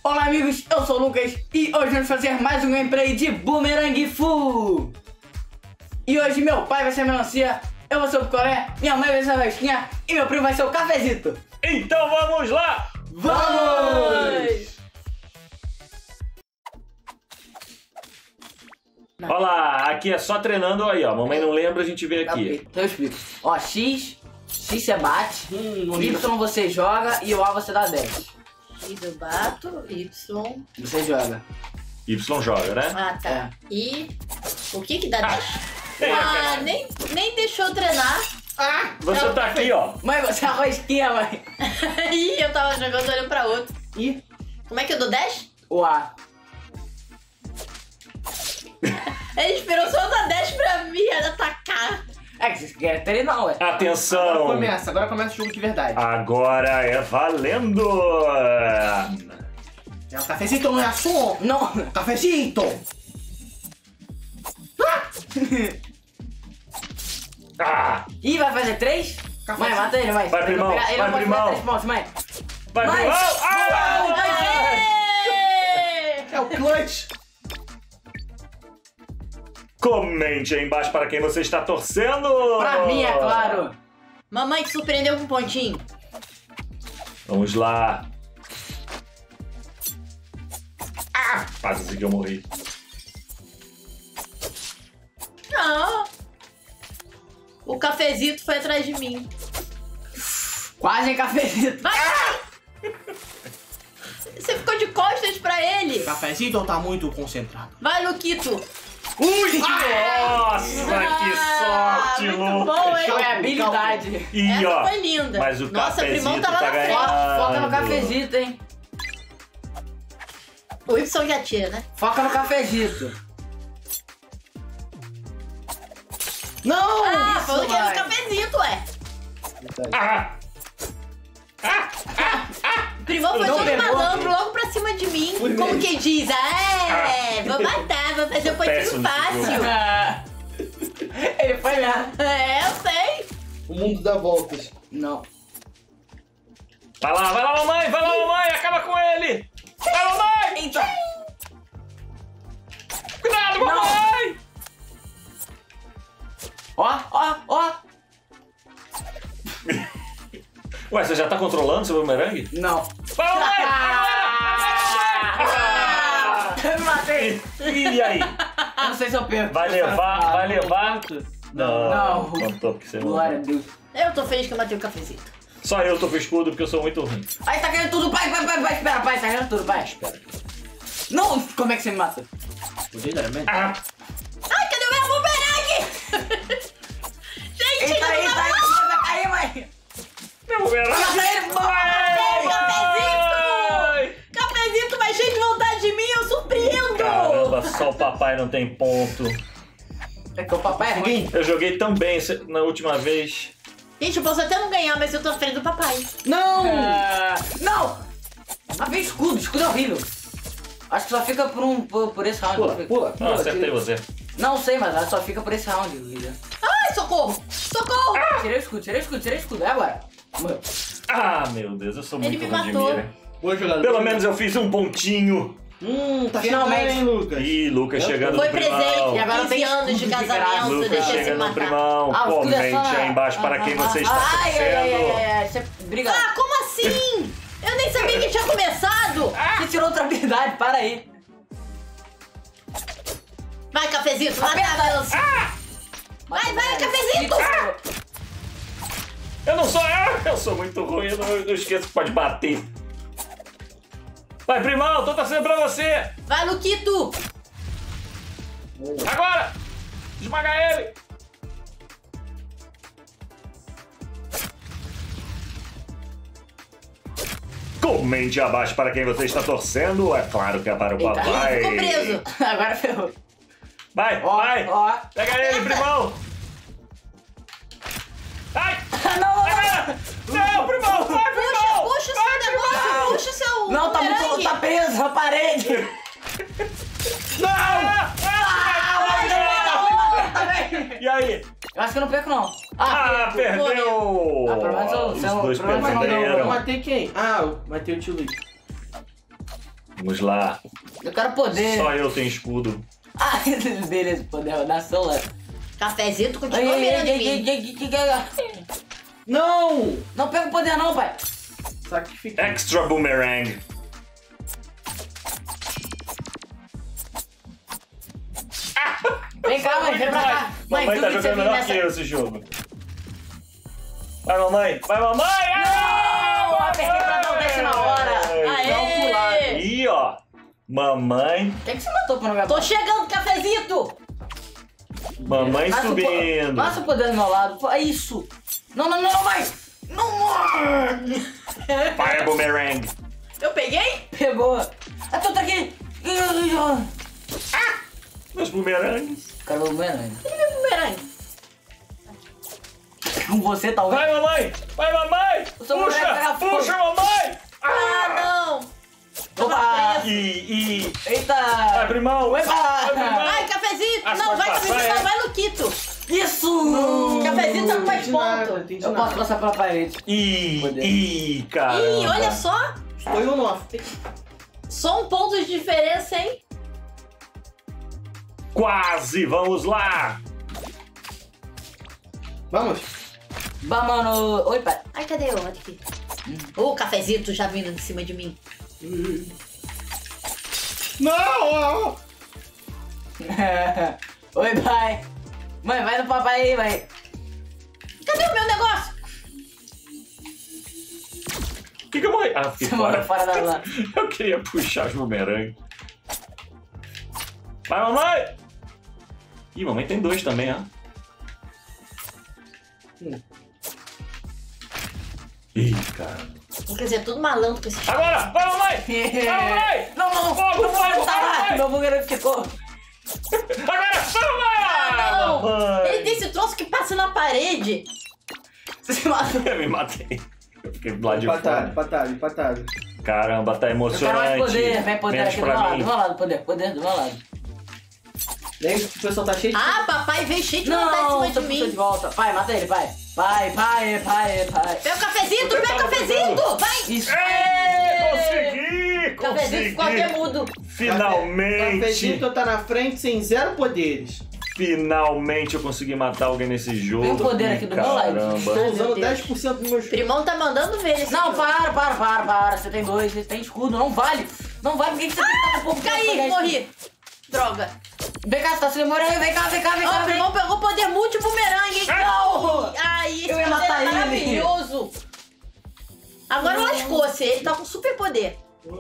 Olá amigos, eu sou o Lucas e hoje vamos fazer mais um gameplay de Boomerang Fu. E hoje meu pai vai ser a melancia, eu vou ser o picolé, minha mãe vai ser a rosquinha e meu primo vai ser o cafezito. Então vamos lá! Vamos! Olha lá, aqui é só treinando aí, ó. Mamãe não lembra, a gente vê aqui. Então eu explico. Ó, X você bate, Y você joga e o A você dá 10. X eu bato, Y. Você joga. Y joga, né? Ah, tá. É. E o que dá 10? É, Ah, nem deixou eu treinar. Ah, Você tá aqui, ó. Mãe, você é a rosquinha, mãe. Ih, eu tava jogando olhando pra outro. E Como é que eu dou 10? o A. Ele esperou só dar 10 pra mim atacar. É que vocês querem treinar, ué. Atenção! Agora começa o jogo de verdade. Agora é valendo! É o cafecito, não é som! Não. Cafecito! Ah! Ih, vai fazer 3? Mãe, mata ele, mãe. Vai, primão, Ele vai, não pode primão. fazer 3 pontos, mãe. Vai, Mas- primão! Ah! Aê! É o clutch! Comente aí embaixo para quem você está torcendo! Pra mim, é claro. Mamãe te surpreendeu com um pontinho. Vamos lá! Ah! Quase que eu morri. Não. O cafezito foi atrás de mim. Quase em cafezito. Vai! Você ficou de costas pra ele. O cafecito tá muito concentrado. Vai, Luquito. Ui! Nossa, que sorte, muito Lucas! bom, hein? Foi habilidade. E Essa ó, foi linda. mas o Nossa, o primão cafezito tava tá na frente. ganhando. Foca no cafezito, hein? O Y já tinha, né? Foca no cafezito. Não! Ah, falou que era mãe. o cafezito, ué. Ah! O primão foi Não todo pegou. malandro logo pra cima de mim. Fui Como mesmo. quem diz, vou matar, vou fazer um Péssimo pontinho esse fácil. Ah. Ele foi lá. É, eu sei. O mundo dá voltas. Não. Vai lá, mamãe! Vai lá, mamãe! Acaba com ele! Vai, mamãe! Eita. Cuidado, Não. mamãe! Ó. Ué, você já tá controlando seu bumerangue? Não. Vai, mamãe! Eu me matei. E aí? Eu não sei se eu perco. Vai levar? Vai levar? Não. Não tô, porque você não. Glória a Deus. Eu tô feliz que eu matei o cafezito. Só eu tô com escudo porque eu sou muito ruim. Aí tá caindo tudo, pai. Espera, pai. Tá caindo tudo, pai. Espera. Não, como é que você me mata? Ah! Ai, cadê o meu bumerangue? Gente, Eita, não dá vai cair, mãe. Meu bumerangue! Mata ele, Ai! Cafezito vai cheio de vontade de mim, eu surpreendo. Caramba, só o papai não tem ponto. É que o papai é ruim. Eu joguei tão bem na última vez. Gente, eu posso até não ganhar, mas eu tô à frente do papai. Não! Não! Mas vem escudo é horrível. Acho que só fica por esse round. Pula. Ah, acertei você. Não sei, mas ela só fica por esse round, Lilian. Ai, socorro! Socorro! Tirei o escudo, é agora. Morreu. Ah, meu Deus, eu sou Ele muito me ruim de matou. mira. Boa jogada. Pelo menos eu fiz um pontinho. Tá Finalmente. chegando, hein, Lucas? Ih, Lucas chegando Foi no primão. presente, E agora 15 tem anos de escudo de casamento, graça. Lucas deixa se chegando no matar. primão. Ah, o escudo é Comente só- aí embaixo para quem você está Ai, torcendo. você... Obrigado. Ah, como assim? Eu nem sabia que tinha começado. Você tirou outra habilidade, para aí. Vai, cafezito, mata Aperta. a melancia. Vai, cafezito. Eu não sou eu sou muito ruim, eu não esqueço que pode bater. Vai, primão, tô torcendo pra você. Vai, Luquito. Agora! Esmaga ele! Comente abaixo para quem você está torcendo. É claro que é para o Eita, papai. Ficou preso. Agora ferrou. Vai, Ó, vai! ó. Pega ele, primão! Ai! Não. Não, primão! Vai, primão! Puxa o seu negócio, puxa o seu Não, bumerangue. tá preso na parede. Não! E aí? Eu acho que eu não perco, não. Ah, perdeu! Ah, pelo menos Os eu- dois pelo menos eu- Eu perderam. matei quem? Ah, eu matei o tio Luiz. Vamos lá. Eu quero poder. Só eu tenho escudo. Ah, beleza, poder rodar celular. Cafezinho, tu continua mirando em mim. Não! Não pega o poder não, pai. Sacrifica. Extra Boomerang. Vem cá, mãe, vem pra cá. Mamãe tu tá que você jogando vem melhor nessa- que eu esse jogo. Vai, mamãe! Vai, mamãe! Não! Apertei pra dar o dash na hora. Aê! Dá um pular. Aí, ó. Mamãe. Quem que você matou pra não ganhar? Tô chegando, cafezito! Mamãe Passa o po- subindo. Passa o poder do meu lado. É isso. Não, vai. Não. Fire Boomerang. Eu peguei? Pegou. Ah, tu tá aqui. Meus boomerangues. Cara, o bumerangue. Cadê meu bumerangue? Com você, talvez. Vai, mamãe! Vai, mamãe! O seu bumerangue Puxa! pega fogo. Puxa, mamãe! Ah, não! Opa. E... Eita. Vai, primão! Epa. Vai, primão! Ai, cafezito! Ah, Não, pode vai, passar, cafezito, é? não, vai no Quito! Isso. Cafezinho tá com mais Entendi nada, ponto. entendi Eu posso nada. passar pela parede. Ih, caramba! Ih, olha só! Foi um off. Só um ponto de diferença, hein? Quase! Vamos lá! Vamos. Bah, mano. Oi, pai. Ai, cadê eu? Olha aqui. Ô, cafezito já vindo de cima de mim. Não! Oi, pai. Mãe, vai no papai aí, mãe. Cadê o meu negócio? O que eu morri? Ah, fiquei Você morreu fora. fora da lá. Eu queria puxar os bumerangues. Vai, mamãe! Ih, mamãe tem dois também, ó. Ih, cara. Quer dizer, tudo malandro com esse Agora! Vai, mamãe! Vai, mamãe! Não. Fogo, fogo, Tá lá. vai! Meu bumerangue ficou. Agora! Vai, não. mamãe! Ele tem esse troço que passa na parede. Você se matou. Eu me matei. Eu fiquei lá de Empatado, fora. empatado. Caramba, tá Eu quero emocionante. mais poder. Vem poder Menos aqui do pra meu lado. mim. Do meu lado, poder. Poder do meu lado. Lembra que o pessoal tá cheio de... Ah, papai veio cheio de vontade Não, em cima tô de puxando de mim. volta. Pai, mata ele, pai. Pai. Pega o cafezito, Eu pega o tava cafezito! Vai! Isso. Ei, consegui! Cafezinho ficou até mudo. Finalmente! Cafezinho tá na frente sem 0 poderes. Finalmente eu consegui matar alguém nesse jogo. Tem um poder aqui do meu lado. Estou Meu usando Deus. 10% dos meus... Primão tá mandando ver esse Não, jogo. para. Você tem dois, você tem escudo. Não vale. Não vale, por que você tem que estar um pouco Caí, morri. Droga. Vem cá, você tá se demorando. Vem cá. Ó, o Primão pegou poder multi-bumerangue, hein? Não! Ai, esse Eu ia poder matar é ele. maravilhoso. Agora lascou-se, ele tá com super poder.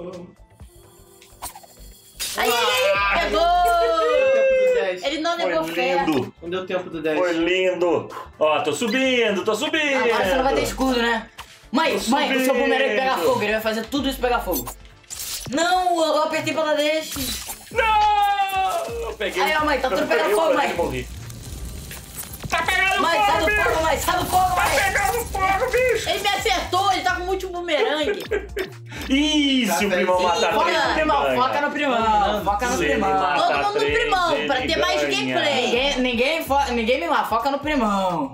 Aí, pegou! Tempo do 10. Ele não negou Foi fé. lindo! Não deu tempo do 10. Foi lindo! Ó, tô subindo! Agora você não vai ter escudo, né? Mãe, Tô o seu subindo. bumerangue pega fogo. Ele vai fazer tudo isso pegar fogo. Não, eu apertei pra dar deixe. Não! Eu peguei. Aí, ó, mãe, tá tudo eu pegando peguei o fogo, poder mãe. e morri. Tá pegando Mãe, sai fogo, do bicho! fogo, mãe. Sai do fogo, Tá mãe. pegando fogo, bicho! Ele me acertou, ele tá com multi-bumerangue. Isso, o primão matar Foca três, no ele primão, ganha. foca no primão. Foca no Se ele primão. matar Todo mundo no três, primão, pra ele ter mais ganha. gameplay. Ninguém me lá, foca no primão.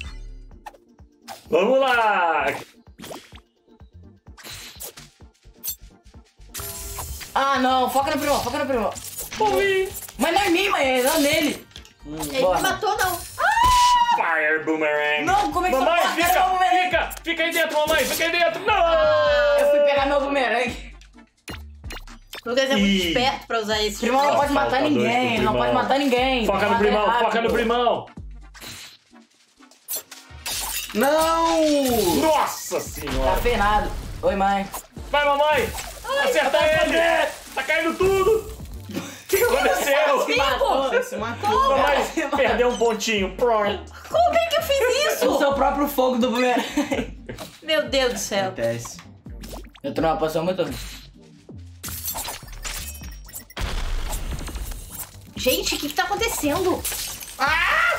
Vamos lá! Ah, não, foca no primão. Morri! Mas não em mim, mãe, não nele. Ele Bora. me matou, não. Fire Boomerang! Não, como é que Mamãe, você pega meu bumerangue? fica aí dentro, mamãe! Fica aí dentro! Não! Eu fui pegar meu bumerangue. O Lucas é muito Ih. esperto pra usar esse. O primão não pode matar Falta dois pro ninguém, não primão. pode matar ninguém. Foca no Mata primão, rápido. foca no primão! Não! Nossa Tá senhora! penado. Oi, mãe. Vai, mamãe! Acerta ele! Tá caindo tudo! O que aconteceu? Cinco! Se matou. Mamãe perdeu um pontinho. Pronto. Como é que eu fiz O isso? seu próprio fogo do bumerangue. Meu Deus do céu. Acontece. Eu tô numa posição muito ruim. Gente, o que tá acontecendo? Ah!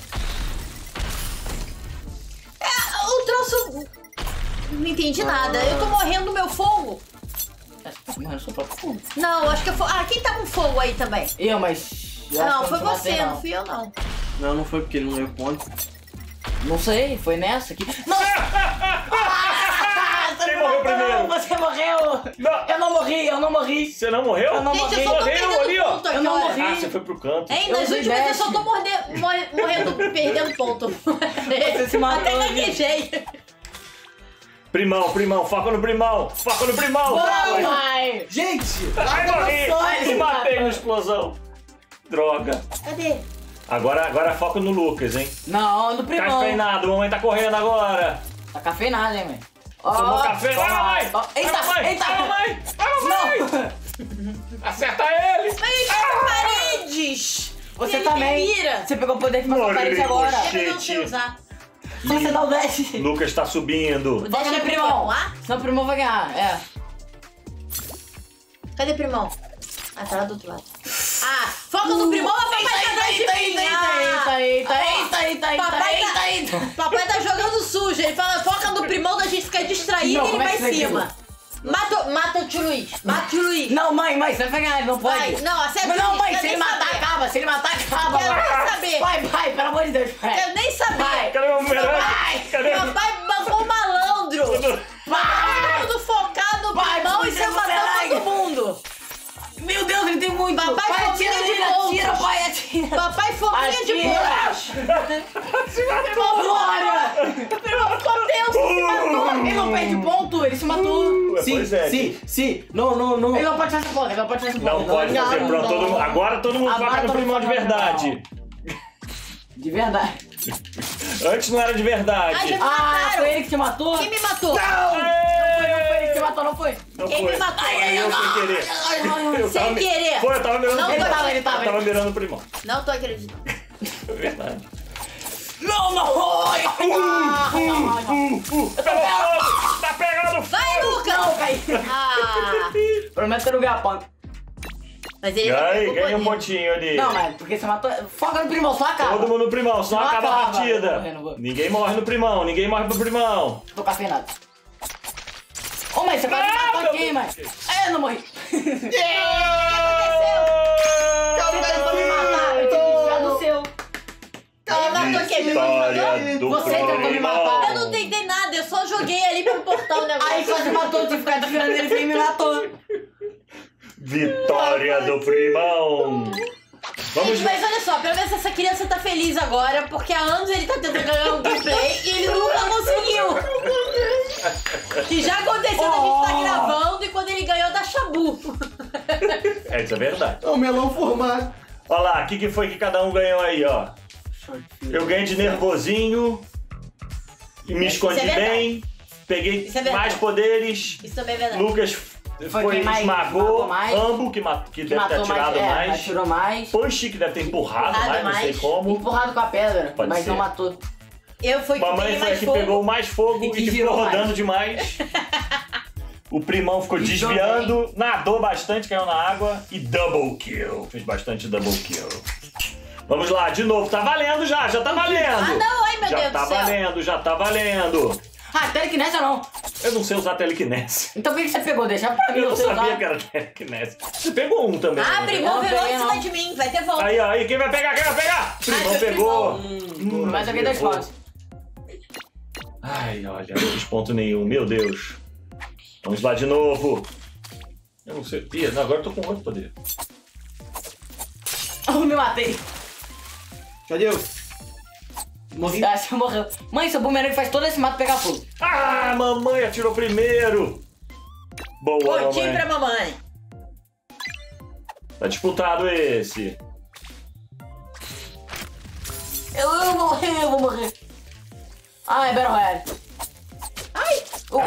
O troço... Não entendi nada. Eu tô morrendo no meu fogo. Você morreu no seu próprio fogo. Não, acho que eu fui... Ah, quem tá com fogo aí também? Eu, mas... eu acho Não, que foi eu te matei, você, não fui eu, não. Não foi porque ele não deu ponto. Não sei, foi nessa aqui. Não! Quem morreu primeiro. Não, você morreu. Não. Eu não morri. Você não morreu? Eu não Gente, morri. eu só tô Morreu ali, perdendo ó. ponto aqui, Eu não olha. morri. Ah, você foi pro canto. Hein, Eu nas usei últimas eu dash. só tô morrendo, perdendo ponto. Você se matou, Até Vivi. gaguejei. Primão, foca no primão. Foca no primão. Vai, vai. Gente! Ai, morri. Me matei na explosão. Droga. Cadê? Agora foca no Lucas, hein? Não, no primão. Cafeinado, mamãe tá correndo agora. Tá cafeinado, hein, mãe? Ó, Tomou café. Vai, mamãe. ó, Vai, eita, mamãe. eita. Vai, mamãe. Vai, mamãe. Não. Acerta ele. Paredes! Você Ele também. me vira. Você pegou o poder de matar a parede agora. Morri. Eu não sei usar. Você dá o dash. Lucas tá subindo. Foca Deixa no eu primão. lá. Senão o primão vai ganhar. É. Cadê o primão? Ah, tá lá do outro lado. Ah, foca no primão, a papai tá atrás de mim. Eita. Papai tá jogando sujo. Ele fala, foca no primão da gente ficar distraído Não, e ele como é vai que em você cima. Mata o tio Luiz. Mata o tio Luiz. Não, mãe, você vai ganhar, ele não pode. Vai, não, acerta Mas o não, Luiz, mãe, quero se ele nem matar, saber. acaba. Se ele matar, acaba. Quero nem saber. Vai, pelo amor de Deus. Quero nem saber. Vai. Cadê meu bumerangue? Vai. Cadê? Papai bancou o malandro. Vai. Todo focado no Vai, primão e você você matou vai. todo mundo. Meu Deus, ele tem muito. Papai, Vai, fominha atira de nele, pontos. atira, pai, atira. Papai fominha de pontos. Glória. O primão ficou tenso, se matou. Ele não perde ponto, ele se matou. Pois é. Sim. Não. Ele não pode fazer essa porra, ele não pode fazer essa porra. Não pode fazer. Pronto, todo mundo- agora todo mundo Agora foca no todo primão mundo de foca no verdade. De verdade. Antes não era de verdade. Ai, já- Ah, Mataram. foi ele que te matou? Quem me matou? Não foi ele que te matou, não foi? Não Quem foi. me matou? Eu sem querer. Eu Sem tava mi- querer. Foi, eu tava mirando Não, o primão. ele tava. Eu tava mirando o primão. Não tô acreditando. É verdade. Não! Ai, Pelo fogo! Tá pegando fogo! Vai, Lucas! Não, cai. Ah, Prometo que eu não ganhar ponto. mas ele Ganha um pontinho ali. Não, mas porque você matou. Foca no primão, só acaba. Todo mundo no primão, só Não acaba a acaba. partida. Não vou, não vou. Ninguém morre no primão, ninguém morre pro primão. Tô cafeinado. Ô, mãe, você quase me matou aqui, mãe. É, eu não morri. Você tentou me matar, eu tinha que desviar do seu. Ele matou quem? Me Vitória matou? do Você tentou me primão. matar. Eu não tentei nada, eu só joguei ali pra portar o negócio. Aí quase matou, eu tive que ficar desviando dele e me matou. Vitória do primão. Vamos Gente, mas olha só, pelo menos essa criança tá feliz agora, porque há anos ele tá tentando ganhar um gameplay e ele nunca conseguiu. Que já aconteceu da gente tá gravando e quando ele ganhou da Shabu. Isso é verdade. É o melão formado. Olha lá, o que foi que cada um ganhou aí, ó. Eu ganhei de nervosinho, me escondi verdade. bem, peguei Isso é verdade. mais poderes. Isso também é verdade. Lucas foi quem mais esmagou, matou mais. Rambo, que deve ter Matou atirado mais. atirou mais. Push, que deve ter empurrado Empurrado mais, não sei mais. como. Empurrado com a pedra, Pode mas ser. não matou. Eu fui que Mamãe peguei foi a mais que fogo. pegou mais fogo E e que que ficou girou rodando mais. demais. O primão ficou E desviando, nadou bastante, caiu na água e double kill. Fez bastante double kill. Vamos lá, de novo. Tá valendo já tá valendo. Ah, não, ai meu já Deus tá do céu. valendo, já tá valendo. Ah, telekinese ou não? Eu não sei usar telekinese. Então por que você pegou? Deixa pra mim, Eu não sei sabia usar. que era telekinese. Você pegou um também. Ah, né? Primão Não virou peguei, em cima não. de mim, vai ter volta. Aí, ó, aí, quem vai pegar? Quem vai pegar? Primão meu pegou. Mas eu ganhei 2 pegou. pontos. Ai, olha, não fiz ponto nenhum, meu Deus. Vamos lá de novo. Eu não sei. Ih, não, agora eu tô com outro poder. Eu me matei. Cadê eu? Morri. Ah, você morreu. Mãe, seu bumerangue faz todo esse mato pegar fogo. Ah, mamãe atirou primeiro. Boa, Pontinho mamãe. pra mamãe. Tá disputado esse. Eu vou morrer. Ah, é Battle Royale. Ai,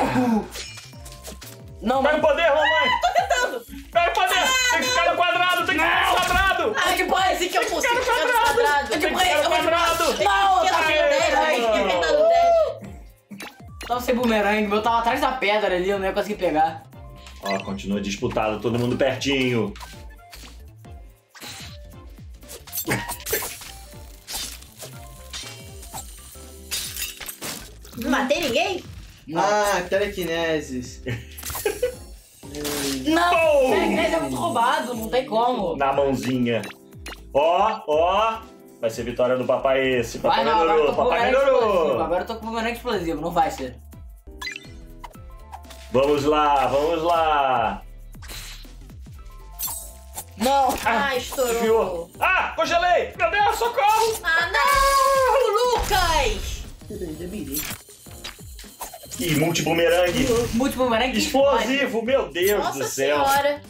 Não, Pega mãe. o poder, mamãe. tô tentando. Pega o poder. Tem que ficar no quadrado, tem que ficar no quadrado. Ai, que bom, esse que eu consigo ficar no quadrado. Tem que ficar no quadrado. Não, Eu tá tava no dash, aí. eu fiquei apertando o dash. Tava sem bumerangue, meu tava atrás da pedra ali, eu não ia conseguir pegar. Ó, continua disputado, todo mundo pertinho. Não matei ninguém? Ah, telekineses. Não, Bom. telekinese é muito roubado, não tem como. Na mãozinha. Ó. Vai ser vitória do papai esse. Papai Vai não, agora eu melhorou, tô com papai bumerangue explosivo. melhorou. Agora eu tô com bumerangue explosivo, não vai ser. Vamos lá, vamos lá. Não. Ah, estourou. Desviou. Ah, congelei. Meu Deus, socorro. Ah, não, Lucas. Ih, multi-bumerangue. Múltiplo bumerangue. Explosivo, meu Deus Nossa do céu. senhora.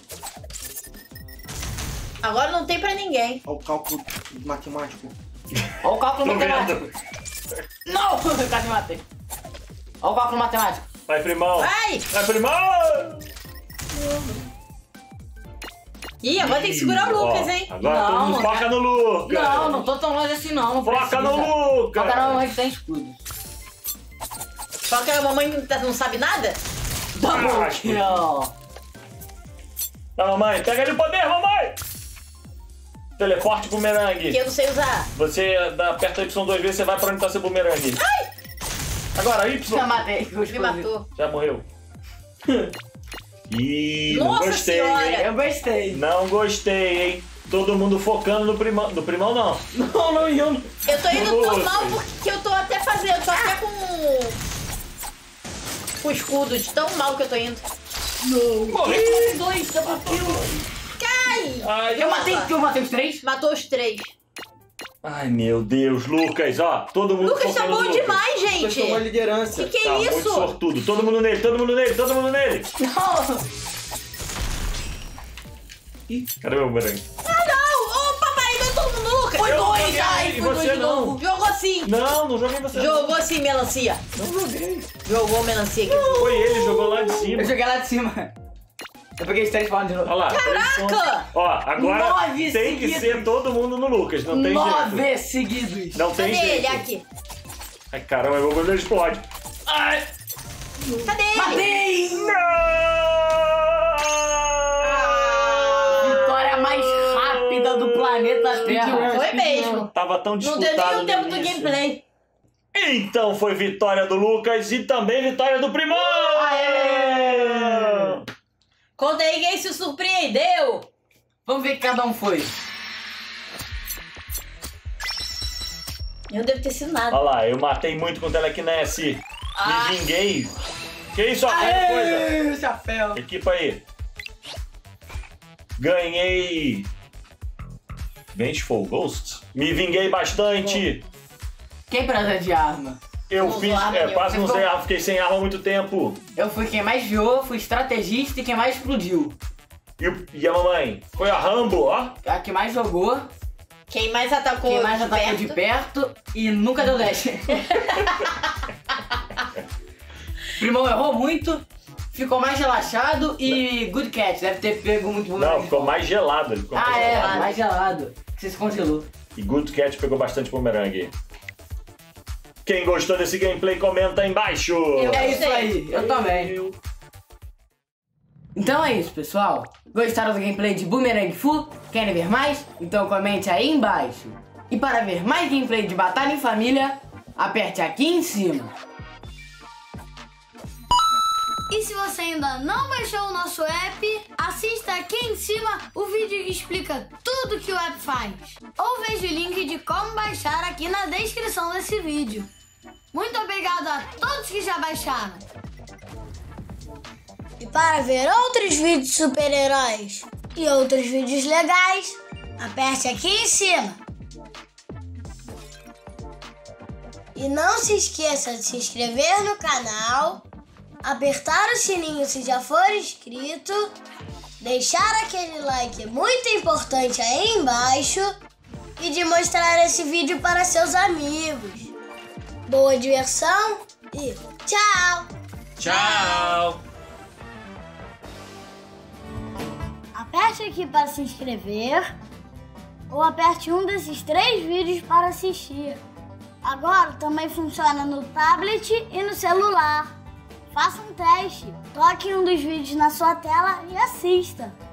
Agora não tem pra ninguém. Olha o cálculo matemático. Olha o cálculo Tô matemático. vendo. Não! Quase matei. Olha o cálculo matemático. Vai, primão. Vai. Vai, primão. Ih, agora tem que segurar o Lucas, Ó, hein? Agora Não, todo mundo foca no Lucas. Não, não tô tão longe assim não. Não Foca precisa. no Lucas. Foca no onde tem escudo. Só que a mamãe não sabe nada? Double Acho. kill. Tá, mamãe. Pega ali o poder, mamãe. Teleporte bumerangue. Que eu não sei usar. Você aperta Y 2 vezes, você vai pra onde tá seu bumerangue. Agora, Y. Já matei. Me matou. Já morreu. Ih, não Nossa gostei, senhora. hein? Eu gostei. Não gostei, hein? Todo mundo focando no primão. No primão, não. Não, não iam. Eu tô indo Lucas. por mal porque eu tô até fazendo. Tô até com o escudo de tão mal que eu tô indo. Morri. Dois, double kill. Cai! Ai, Eu matei os três. Matou os três. Ai, meu Deus, Lucas, ó. Todo mundo Lucas tá focando bom no Lucas. demais, Vocês gente. tomam a liderança. Que Tá é muito isso? sortudo. Todo mundo nele, todo mundo nele, todo mundo nele. Não. Cadê meu bumerangue? Ah, não! Ô, papai, deu todo mundo no Lucas. Foi Eu dois, joguei, ai, e foi você dois de não. novo. Jogou sim. Não, não joguei você. Jogou sim, melancia. Não joguei. Jogou melancia aqui. Foi ele, jogou lá de cima. Eu joguei lá de cima. Eu peguei os três palmas de novo. Olha lá. Caraca! Ó, agora 9 tem que seguidos. ser todo mundo no Lucas, não tem jeito. 9 seguidos. Não tem Cadê ele? jeito. Aqui. Ai, caramba, meu goleiro explode. Ai! Cadê ele? Matei! Ah, Vitória mais rápida do planeta Terra. foi mesmo. Tava tão Não disputado. deu nem o no tempo do início. gameplay. Então foi vitória do Lucas e também vitória do Primão! Aê! Conta aí quem se surpreendeu. Vamos ver que cada um foi. Eu devo ter sido nada. Olha lá, eu matei muito com telecinese. Ah. Me vinguei. Que isso, ó, qualquer coisa. Aê, chapéu. Equipa aí. Ganhei. Vengeful Ghost. Me vinguei bastante. Quem precisa de arma? Eu Vamos fiz. lá, menino. Quase não usei arma, fiquei sem arma há muito tempo. Eu fui quem mais viu, fui estrategista e quem mais explodiu. E a mamãe? Foi a Rambo, ó. A que mais jogou, Quem mais atacou, quem mais atacou de perto e nunca deu dash. Primão errou muito, ficou mais relaxado e Good Cat deve ter pego muito Não, bumerangue. ficou mais gelado. Ele ficou Ah, mais é, gelado. mais gelado. Você se congelou. E Good Cat pegou bastante bumerangue. Quem gostou desse gameplay, comenta aí embaixo. É isso aí, eu também. Então é isso, pessoal. Gostaram do gameplay de Boomerang Fu? Querem ver mais? Então comente aí embaixo. E para ver mais gameplay de Batalha em Família, aperte aqui em cima. E se você ainda não baixou o nosso app, assista aqui em cima o vídeo que explica tudo que o app faz. Ou veja o link de como baixar aqui na descrição desse vídeo. Muito obrigado a todos que já baixaram. E para ver outros vídeos de super-heróis e outros vídeos legais, aperte aqui em cima. E não se esqueça de se inscrever no canal, apertar o sininho se já for inscrito, deixar aquele like muito importante aí embaixo e de mostrar esse vídeo para seus amigos. Boa diversão e tchau! Tchau. Aperte aqui para se inscrever ou aperte um desses 3 vídeos para assistir. Agora também funciona no tablet e no celular. Faça um teste, toque em um dos vídeos na sua tela e assista.